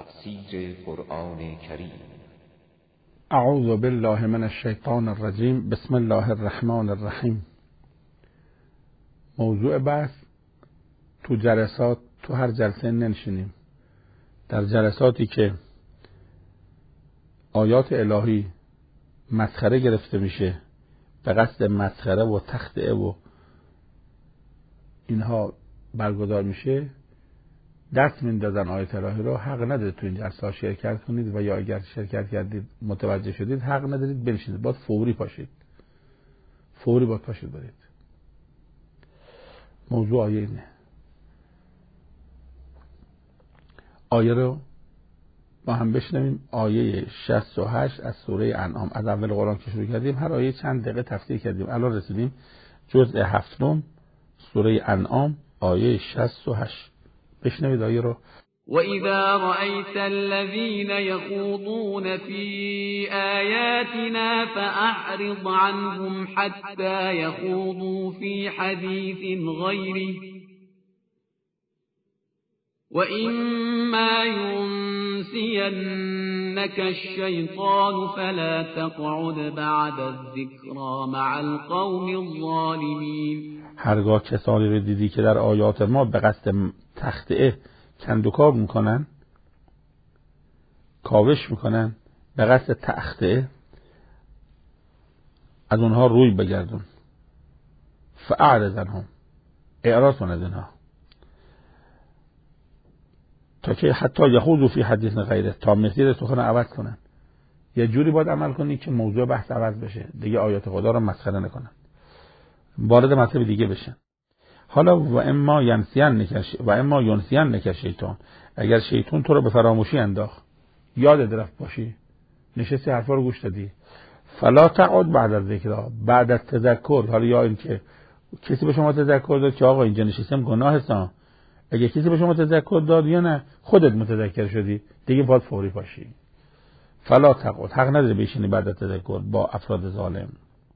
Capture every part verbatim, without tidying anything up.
تفسیر قرآن کریم. اعوذ بالله من الشیطان الرجیم. بسم الله الرحمن الرحیم. موضوع بحث تو جلسات، تو هر جلسه ننشینیم. در جلساتی که آیات الهی مسخره گرفته میشه به قصد مسخره و تخطئه و اینها برگزار میشه، دست میندازن آیات الهی رو. حق ندارید تو این جلسه ها شرکت کنید و یا اگر شرکت کردید متوجه شدید حق ندارید بنشینید، باید فوری پاشید، فوری باید پاشید برید. موضوع آیه اینه. آیه رو با هم بشنویم. آیه شصت و هشت از سوره انعام. از اول قرآن که شروع کردیم هر آیه چند دقیقه تفسیر کردیم. الان رسیدیم جزء هفتم سوره انعام آیه شصت و هشت. بشنوید آیه رو. وَإِذَا رَأَيْتَ الَّذِينَ يَخُوضُونَ فِي آيَاتِنَا فَأَعْرِضْ عَنْهُمْ حَتَّى يَخُوضُوا فِي حَدِيثٍ غَيْرِهِ وَإِمَّا يُنْسِيَنَّكَ الشَّيْطَانُ فَلَا تَقْعُدْ بَعْدَ الذِّكْرَى مَعَ الْقَوْمِ الظَّالِمِينَ. هرگاه کسانی رو دیدی که در آیات ما به قصد تخطئه کندوکاو میکنن، کاوش میکنن به قصد تخطئه، از اونها روی بگردون. فاعرض عنهم، اعراض کن از اینها، تا که حتی یخوضوا فی حدیث غیره، تا مسیر سخن عوض کنن. یه جوری باید عمل کنی که موضوع بحث عوض بشه، دیگه آیات خدا رو مسخره نکنن، وارد مطلب دیگه بشن. حالا و اما ینسیان نکش و اما ینسیان نکش شیطان، اگر شیطان تو رو به فراموشی انداخت، یاد رفت باشی، نشستی حرفا رو گوش دادی، فلا تقعد بعد از ذکر، بعد از تذکر. حالا یا این که کسی به شما تذکر داد که آقا اینجا نشستم گناه هستم، اگه کسی به شما تذکر داد یا نه خودت متذکر شدی، دیگه باید فوری باشی. فلا تقعد، حق نداری بشینی بعد از تذکر با افراد ظالم.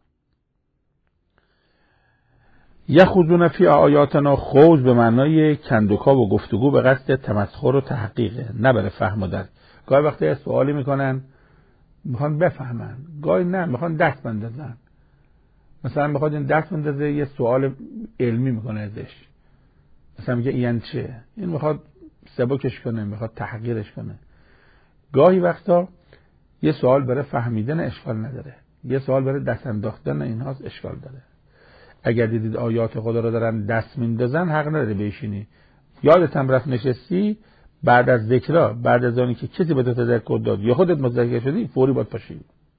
یخوضون فی آیاتنا، خوض به معنای کندوکاو و گفتگو به قصد تمسخر و تحقیق، نه برای فهم و درک. گاهی وقتا یه سوالی میکنن میخوان بفهمن، گاهی نه میخوان دست بندازن. مثلا میخواد این دست بندازه یه سوال علمی میکنه ازش، مثلا میگه این چه، این میخواد سبکش کنه، میخواد تحقیرش کنه. گاهی وقتا یه سوال برای فهمیدن اشکال نداره، یه سوال برای دست انداختن اینهاست اشکال داره. اگر دیدید آیات خدا رو دارن دست میندازن حق نداره بشینی. یادت هم رفت نشستی، بعد از ذکرها، بعد از آنی که کسی به تو تذکر داد یا خودت متذکر شدی، فوری باید پاشی.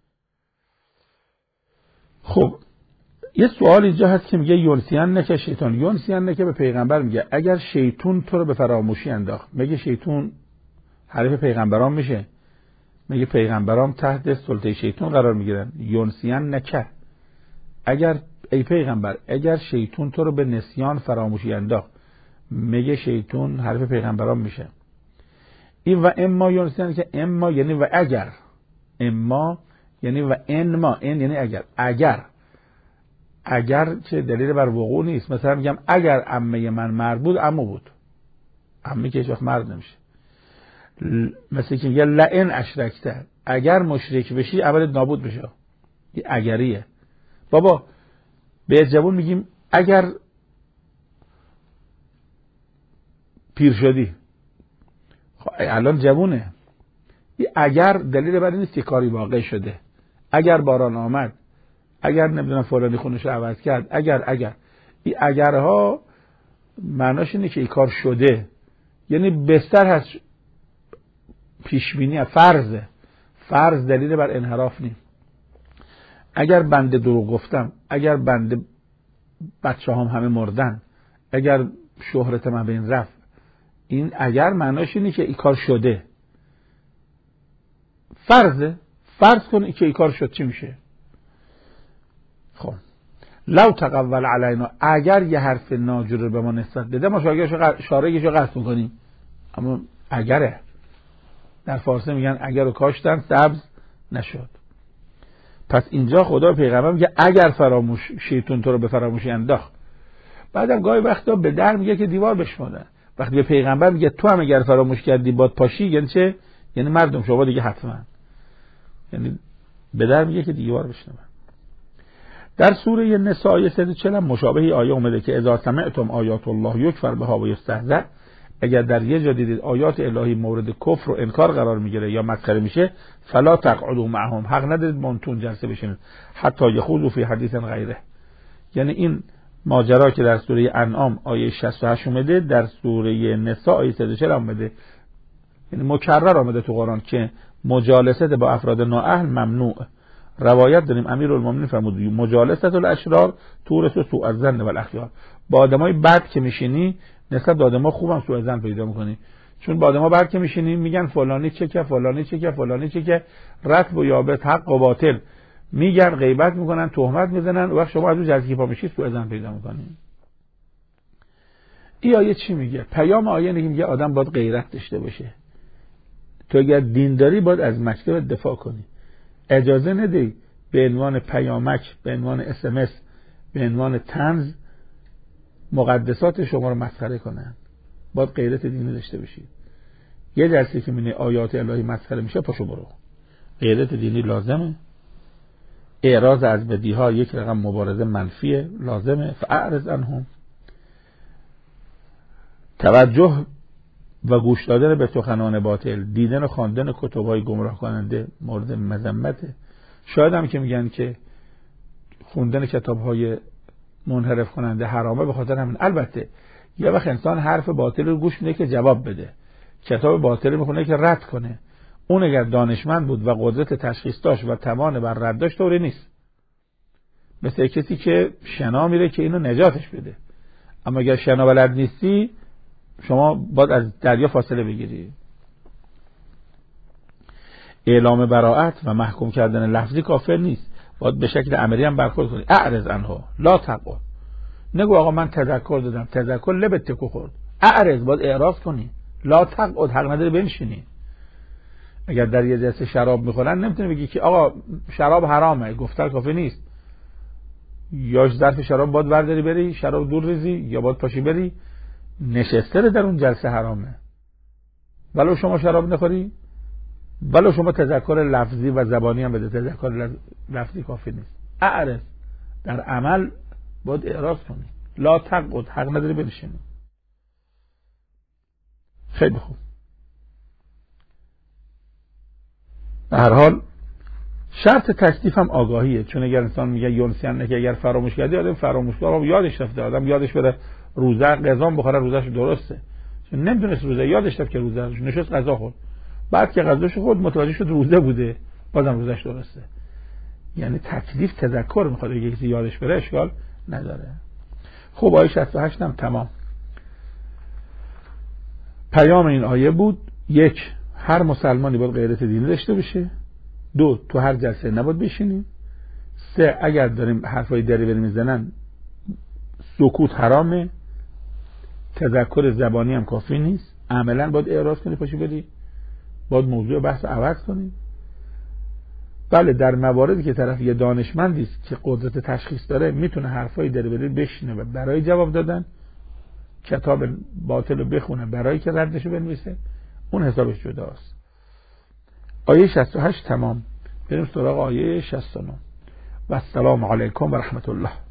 خب یه سوال اینجا هست که میگه یونسیان نکه شیطان. یونسیان نکه به پیغمبر میگه اگر شیطان تو رو به فراموشی انداخت. میگه شیطان حریف پیغمبران میشه، میگه پیغمبران تحت سلطه شیطان قرار میگیرن. یونسیان نکه، اگر ای پیغمبر اگر شیطان تو رو به نسیان فراموشی انداخت، میگه شیطان حریف پیغمبران میشه. این و اما یونسیان که اما یعنی و اگر، اما یعنی و انما، این یعنی اگر. اگر اگر چه دلیل بر وقوع نیست. مثلا میگم اگر عمه من مرد بود، عمو بود، عمه که هیچ وقت مرد نمیشه. مثل که میگه لئن اشرکته، اگر مشرک بشی عملت نابود بشه. این اگریه. بابا به جوون میگیم اگر پیر شدی، خب الان جوونه. این اگر دلیل بر این نیست که کاری واقع شده. اگر باران آمد، اگر نمیدونم فلانی خونش رو عوض کرد، اگر اگر این اگرها معناش اینه که این کار شده، یعنی بستر هست، پیشبینی، فرضه. فرض دلیل بر انحراف نیست. اگر بنده دروغ گفتم، اگر بنده بچه هم همه مردن، اگر شهرت من بین رفت، این اگر معناش اینه که این کار شده. فرضه. فرض کن که این کار شد، چی میشه؟ خب لو تقول علینا، اگر یه حرف ناجور رو به ما نسبت بده، ما شارگیشو قصد میکنیم. اما اگره، در فارسی میگن اگر رو کاشتن سبز نشد. پس اینجا خدا پیغمبر میگه اگر فراموش شیطان تو رو به فراموشی انداخت. بعدم گاهی وقتا به در میگه که دیوار بشمونه. وقتی به پیغمبر میگه تو هم اگر فراموش کردی باد پاشی، یعنی چه؟ یعنی مردم شما دیگه حتما، یعنی به در میگه که دیوار بشنون. در سوره نساء آیه صد و چهل مشابه آیه اومده که اذا سمعتم آیات الله یکفر بها و یستهزأ، اگر در یه جا دیدید آیات الهی مورد کفر و انکار قرار میگیره یا مسخره میشه، فلا تقعدوا معهم، حق ندارید با اونتون جلسه بشینید حتی یخوضوا فی حدیث غیره. یعنی این ماجرا که در سوره انعام آیه شصت و هشت اومده، در سوره نساء آیه صد و چهل اومده، یعنی مکرر اومده تو قرآن که مجالست با افراد نااهل ممنوع. روایت داریم امیرالمومنین فرمود مجالست الاشرار تورث سوء الظن و الاخیار، با آدمای بد که میشینی نسبت به آدمای خوبم سوء ظن پیدا میکنی، چون با آدمای بد که میشینی میگن فلانی چه که فلانی چه که فلانی چه که، رطب و یابس، حق و باطل میگن، غیبت میکنن، تهمت میزنن، و وقت شما از اون جلسه پا میشی سوء ظن پیدا میکنی. این آیه چی میگه؟ پیام آیه میگه آدم باید غیرت داشته باشه. تو اگر دین داری باید از مکتب دفاع کنی، اجازه ندی به عنوان پیامک، به عنوان اس ام اس، به عنوان طنز مقدسات شما رو مسخره کنن. باید غیرت دینی داشته باشید. یه جلسه که میبینی آیات الهی مسخره میشه پاشو برو. غیرت دینی لازمه. اعراض از بدیها یک رقم مبارزه منفیه لازمه. فاعرض عنهم. توجه و گوش دادن به سخنان باطل، دیدن و خواندن کتب‌های گمراه کننده مورد مذمته. شاید هم که میگن که خوندن کتاب‌های منحرف کننده حرامه، به خاطر همین. البته یه وقت انسان حرف باطل رو گوش میده که جواب بده، کتاب باطل میخونه که رد کنه. اون اگر دانشمند بود و قدرت تشخیص داشت و توان بر رد داشت طوری نیست. مثل کسی که شنا میره که اینو نجاتش بده. اما اگر شنا بلد نیستی شما باید از دریا فاصله بگیری. اعلام براءت و محکوم کردن لفظی کافر نیست، باید به شکل عملی هم برخورد کنی. اعرض عنها لا تقعد. نگو آقا من تذکر دادم، تذکر لب تکو خورد. اعرض، باید اعراض کنی. لا تقعد، حق نداری بنشینی. اگر در یه جلسه شراب میخورن نمیتونی بگی که آقا شراب حرامه، گفتار کافی نیست. یا ظرف شراب باید برداری بری شراب دور ریزی، یا باید پاشی بری. نشسته در اون جلسه حرامه. ولو شما شراب نخوری، ولو شما تذکر لفظی و زبانی هم بده، تذکر لفظی کافی نیست. اعرض، در عمل باید اعراض کنی. لا تقعد، حق نداری بنشینی. خیلی خوب. به هر حال شرط تکلیف هم آگاهیه، چون اگر انسان میگه یونسیان که اگر فراموش کردی، آدم فراموش کنه، یادش رفته، آدم یادش بره روزه قضا بخوره، روزش درسته، چون نمیدونست روزه، یادش رفت که روزه نشست قضا خورد، بعد که قضاش خورد متوجه شد روزه بوده، بازم روزش درسته. یعنی تکلیف تذکر میخواد، اگه کسی یادش بره اشکال نداره. خب آیه شصت و هشت هم تمام. پیام این آیه بود: یک، هر مسلمانی باید غیرت دینی داشته باشه. دو، تو هر جلسه نباید بشینیم. سه، اگر داریم حرفای دریوری میزنن سکوت حرامه، تذکر زبانی هم کافی نیست، عملا باید اعراض کنی پاشی بری، باید موضوع بحث عوض کنی. بله، در مواردی که طرف یه دانشمندی است که قدرت تشخیص داره، میتونه حرفای دریوری بشینه و برای جواب دادن کتاب باطل رو بخونه برای که ردشو بنویسه، اون حسابش جداست. آیه شصت و هشت تمام. بریم سراغ آیه شصت و نه. و السلام علیکم و رحمت الله.